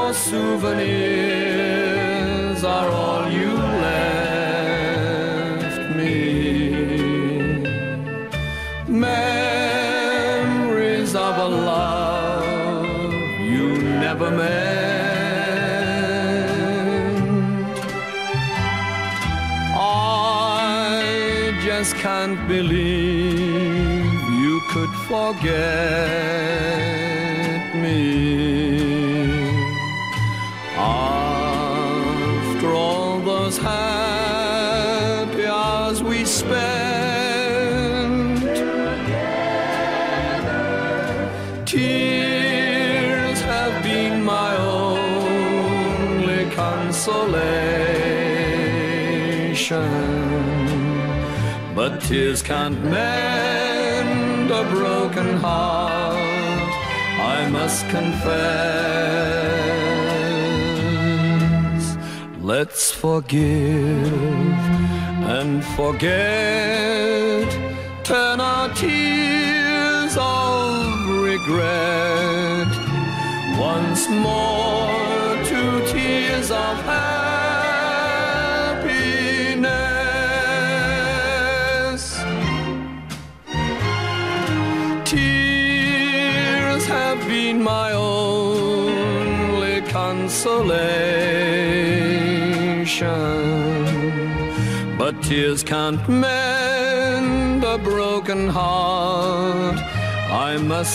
Those souvenirs are all you left me. Memories of a love you never meant. I just can't believe you could forget me. After all those happy hours we spent together, tears have been my only consolation. But tears can't mend a broken heart, I must confess. Let's forgive and forget, turn our tears of regret once more to tears of happiness. Tears have been my only consolation, but tears can't mend a broken heart, I must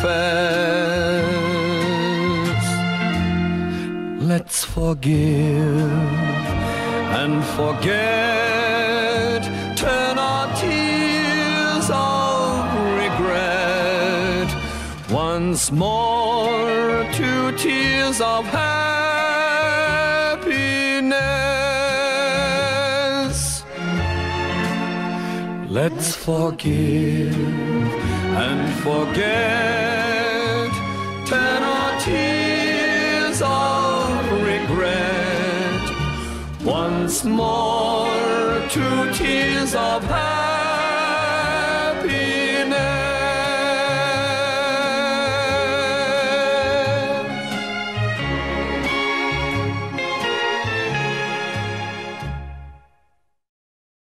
confess. Let's forgive and forget, turn our tears of regret once more to tears of happiness. Let's forgive and forget, turn our tears of regret once more to tears of happiness.